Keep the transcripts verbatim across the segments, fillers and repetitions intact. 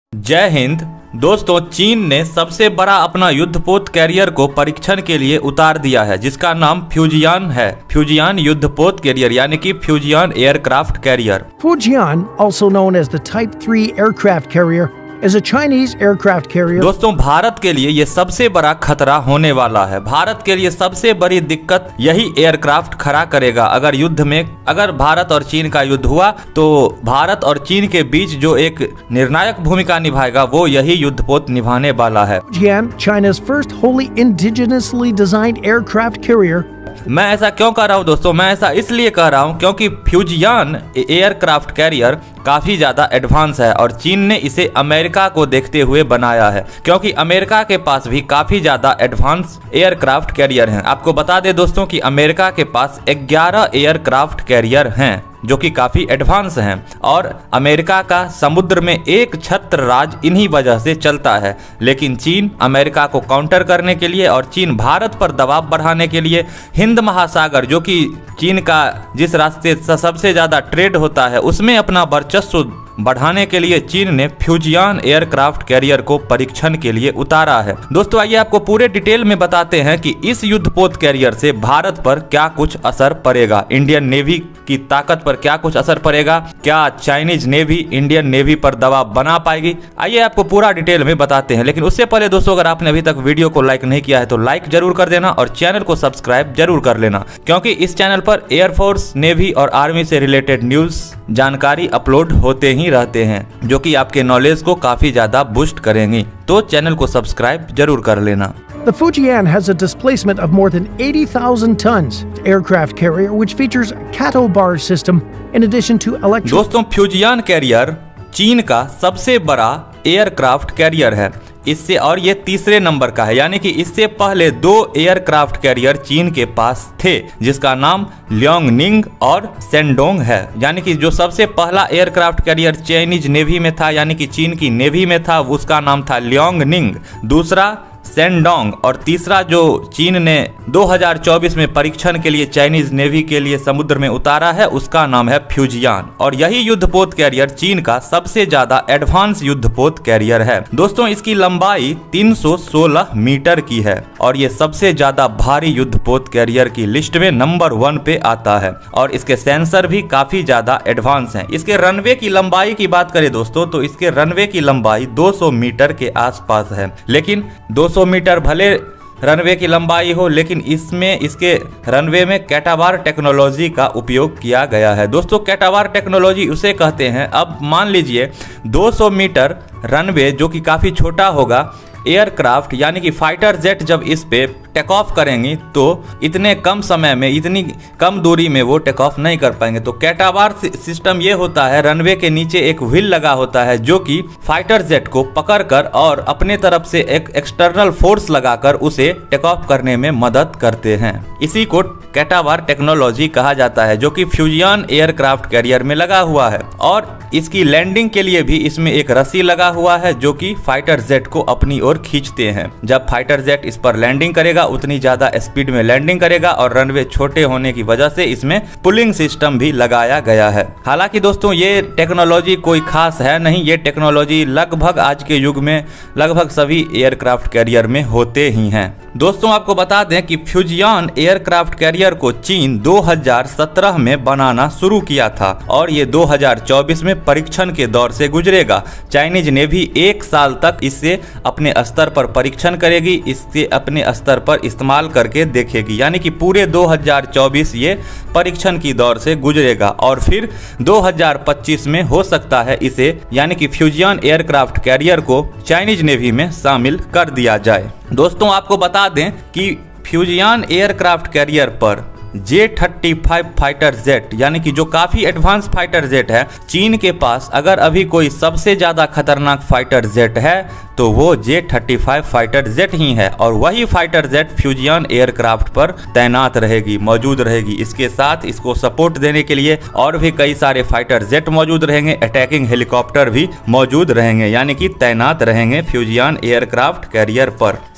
जय हिंद दोस्तों, चीन ने सबसे बड़ा अपना युद्धपोत कैरियर को परीक्षण के लिए उतार दिया है, जिसका नाम फ्यूजियान है। फ्यूजियान युद्धपोत कैरियर यानी कि Fujian aircraft carrier. Fujian, also known as the Type three aircraft carrier, is a Chinese aircraft carrier. दोस्तों, भारत के लिए ये सबसे बड़ा खतरा होने वाला है। भारत के लिए सबसे बड़ी दिक्कत यही एयरक्राफ्ट खड़ा करेगा। अगर युद्ध में अगर भारत और चीन का युद्ध हुआ तो भारत और चीन के बीच जो एक निर्णायक भूमिका निभाएगा वो यही युद्धपोत निभाने वाला है। Fujian, China's first wholly indigenously designed aircraft carrier. मैं ऐसा क्यों कर रहा हूँ दोस्तों? मैं ऐसा इसलिए कर रहा हूँ क्योंकि फ्यूजियान एयरक्राफ्ट कैरियर काफी ज्यादा एडवांस है और चीन ने इसे अमेरिका को देखते हुए बनाया है, क्योंकि अमेरिका के पास भी काफी ज्यादा एडवांस एयरक्राफ्ट कैरियर हैं। आपको बता दें दोस्तों कि अमेरिका के पास ग्यारह एयरक्राफ्ट कैरियर हैं जो कि काफी एडवांस हैं और अमेरिका का समुद्र में एक छत्र राज इन्हीं वजह से चलता है। लेकिन चीन अमेरिका को काउंटर करने के लिए और चीन भारत पर दबाव बढ़ाने के लिए हिंद महासागर, जो कि चीन का जिस रास्ते से सबसे ज्यादा ट्रेड होता है, उसमें अपना वर्चस्व बढ़ाने के लिए चीन ने फ्यूजियान एयरक्राफ्ट कैरियर को परीक्षण के लिए उतारा है। दोस्तों, आइए आपको पूरे डिटेल में बताते हैं कि इस युद्धपोत कैरियर से भारत पर क्या कुछ असर पड़ेगा, इंडियन नेवी की ताकत पर क्या कुछ असर पड़ेगा, क्या चाइनीज नेवी इंडियन नेवी पर दबाव बना पाएगी। आइए आपको पूरा डिटेल में बताते हैं। लेकिन उससे पहले दोस्तों, अगर आपने अभी तक वीडियो को लाइक नहीं किया है तो लाइक जरूर कर देना और चैनल को सब्सक्राइब जरूर कर लेना, क्योंकि इस चैनल पर एयरफोर्स, नेवी और आर्मी से रिलेटेड न्यूज जानकारी अपलोड होते ही रहते हैं, जो कि आपके नॉलेज को काफी ज्यादा बूस्ट करेंगी। तो चैनल को सब्सक्राइब जरूर कर लेना। The Fujian has a displacement of more than eighty thousand tons. Aircraft carrier which features a Kato barge system in addition to electric. दोस्तों, फ्यूजियान कैरियर चीन का सबसे बड़ा एयरक्राफ्ट कैरियर है। इससे और ये तीसरे नंबर का है, यानी कि इससे पहले दो एयरक्राफ्ट कैरियर चीन के पास थे, जिसका नाम लियोंगनिंग और शेंडोंग है। यानी कि जो सबसे पहला एयरक्राफ्ट कैरियर चाइनीज नेवी में था, यानी कि चीन की नेवी में था, उसका नाम था लियोंगनिंग, दूसरा शेंडोंग और तीसरा जो चीन ने दो हज़ार चौबीस में परीक्षण के लिए चाइनीज नेवी के लिए समुद्र में उतारा है, उसका नाम है फ्यूजियान। और यही युद्धपोत कैरियर चीन का सबसे ज्यादा एडवांस युद्धपोत कैरियर है। दोस्तों, इसकी लंबाई तीन सौ सोलह मीटर की है और ये सबसे ज्यादा भारी युद्धपोत कैरियर की लिस्ट में नंबर वन पे आता है और इसके सेंसर भी काफी ज्यादा एडवांस हैं। इसके रनवे की लंबाई की बात करें दोस्तों, तो इसके रनवे की लंबाई दो सौ मीटर के आसपास है। लेकिन दो सौ मीटर भले रनवे की लंबाई हो, लेकिन इसमें इसके रनवे में कैटाबार टेक्नोलॉजी का उपयोग किया गया है। दोस्तों, कैटाबार टेक्नोलॉजी उसे कहते हैं। अब मान लीजिए दो सौ मीटर रनवे, जो कि काफ़ी छोटा होगा, एयरक्राफ्ट यानी कि फाइटर जेट जब इस पे टेक ऑफ करेंगी तो इतने कम समय में, इतनी कम दूरी में वो टेक ऑफ नहीं कर पाएंगे। तो कैटाबार सिस्टम ये होता है, रनवे के नीचे एक व्हील लगा होता है जो कि फाइटर जेट को पकड़कर और अपने तरफ से एक एक्सटर्नल फोर्स लगाकर उसे टेक ऑफ करने में मदद करते हैं। इसी को कैटाबार टेक्नोलॉजी कहा जाता है, जो कि फ्यूजियान एयरक्राफ्ट कैरियर में लगा हुआ है। और इसकी लैंडिंग के लिए भी इसमें एक रस्सी लगा हुआ है जो कि फाइटर जेट को अपनी ओर खींचते हैं। जब फाइटर जेट इस पर लैंडिंग करेगा उतनी ज्यादा स्पीड में लैंडिंग करेगा और रनवे छोटे होने की वजह से इसमें पुलिंग सिस्टम भी लगाया गया है। हालांकि दोस्तों, ये टेक्नोलॉजी कोई खास है नहीं, ये टेक्नोलॉजी लगभग आज के युग में लगभग सभी एयरक्राफ्ट कैरियर में होते ही हैं। दोस्तों, आपको बता दें कि फ्यूजियान एयरक्राफ्ट कैरियर को चीन दो हज़ार सत्रह में बनाना शुरू किया था और ये दो हज़ार चौबीस में परीक्षण के दौर से गुजरेगा। चाइनीज नेवी एक साल तक इसे अपने स्तर पर परीक्षण करेगी, इससे अपने स्तर पर इस्तेमाल करके देखेगी। यानी कि पूरे दो हज़ार चौबीस ये परीक्षण की दौर से गुजरेगा और फिर दो हज़ार पच्चीस में हो सकता है इसे, यानी कि फ्यूजियान एयरक्राफ्ट कैरियर को चाइनीज नेवी में शामिल कर दिया जाए। दोस्तों, आपको बता दें कि फ्यूजियान एयरक्राफ्ट कैरियर पर J thirty five fighter jet, यानी कि जो काफी एडवांस फाइटर जेट है, चीन के पास अगर अभी कोई सबसे ज्यादा खतरनाक फाइटर जेट है तो वो J thirty five fighter jet ही है और वही फाइटर जेट फ्यूजियान एयरक्राफ्ट पर तैनात रहेगी, मौजूद रहेगी। इसके साथ इसको सपोर्ट देने के लिए और भी कई सारे फाइटर जेट मौजूद रहेंगे, अटैकिंग हेलीकॉप्टर भी मौजूद रहेंगे, यानी कि तैनात रहेंगे फ्यूजियान एयरक्राफ्ट कैरियर पर।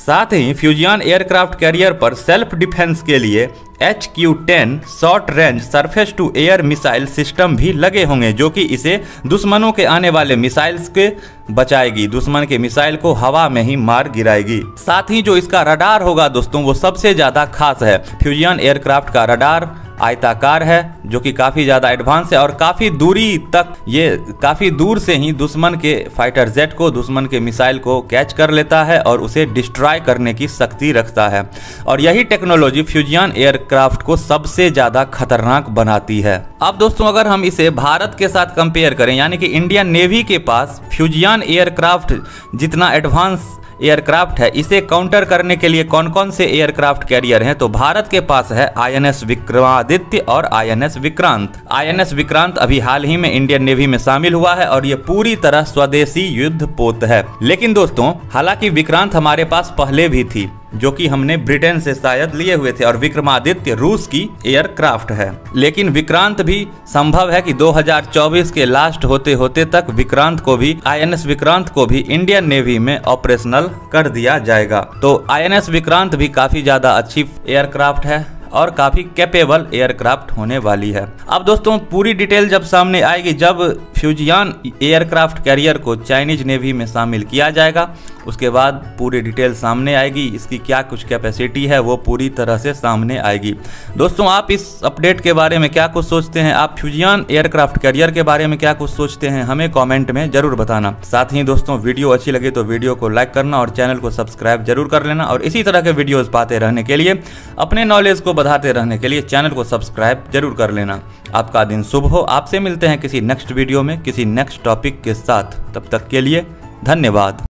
साथ ही फ्यूजियन एयरक्राफ्ट कैरियर पर सेल्फ डिफेंस के लिए H Q ten short range surface to air missile system भी लगे होंगे, जो कि इसे दुश्मनों के आने वाले मिसाइल्स के बचाएगी, दुश्मन के मिसाइल को हवा में ही मार गिराएगी। साथ ही जो इसका रडार होगा दोस्तों वो सबसे ज्यादा खास है। फ्यूजियन एयरक्राफ्ट का रडार आयताकार है, जो कि काफी ज्यादा एडवांस है और काफी दूरी तक ये काफी दूर से ही दुश्मन के फाइटर जेट को, दुश्मन के मिसाइल को कैच कर लेता है और उसे डिस्ट्रॉय करने की शक्ति रखता है। और यही टेक्नोलॉजी फ्यूजियन एयरक्राफ्ट को सबसे ज्यादा खतरनाक बनाती है। अब दोस्तों अगर हम इसे भारत के साथ कंपेयर करें, यानी कि इंडियन नेवी के पास फ्यूजियन एयरक्राफ्ट जितना एडवांस एयरक्राफ्ट है, इसे काउंटर करने के लिए कौन कौन से एयरक्राफ्ट कैरियर हैं, तो भारत के पास है आई एन एस विक्रमादित्य और I N S Vikrant. I N S Vikrant अभी हाल ही में इंडियन नेवी में शामिल हुआ है और ये पूरी तरह स्वदेशी युद्धपोत है। लेकिन दोस्तों हालांकि विक्रांत हमारे पास पहले भी थी, जो कि हमने ब्रिटेन से शायद लिए हुए थे, और विक्रमादित्य रूस की एयरक्राफ्ट है। लेकिन विक्रांत भी संभव है कि दो हज़ार चौबीस के लास्ट होते होते तक विक्रांत को भी आई एन एस विक्रांत को भी इंडियन नेवी में ऑपरेशनल कर दिया जाएगा। तो आई एन एस विक्रांत भी काफी ज्यादा अच्छी एयरक्राफ्ट है और काफी कैपेबल एयरक्राफ्ट होने वाली है। अब दोस्तों पूरी डिटेल जब सामने आएगी, जब फ्यूजियन एयरक्राफ्ट कैरियर को चाइनीज नेवी में शामिल किया जाएगा, उसके बाद पूरी डिटेल सामने आएगी, इसकी क्या कुछ कैपेसिटी है वो पूरी तरह से सामने आएगी। दोस्तों आप इस अपडेट के बारे में क्या कुछ सोचते हैं, आप फ्यूजियन एयरक्राफ्ट कैरियर के बारे में क्या कुछ सोचते हैं, हमें कमेंट में जरूर बताना। साथ ही दोस्तों वीडियो अच्छी लगे तो वीडियो को लाइक करना और चैनल को सब्सक्राइब जरूर कर लेना, और इसी तरह के वीडियोस पाते रहने के लिए, अपने नॉलेज को बढ़ाते रहने के लिए चैनल को सब्सक्राइब जरूर कर लेना। आपका दिन शुभ हो। आपसे मिलते हैं किसी नेक्स्ट वीडियो में किसी नेक्स्ट टॉपिक के साथ। तब तक के लिए धन्यवाद।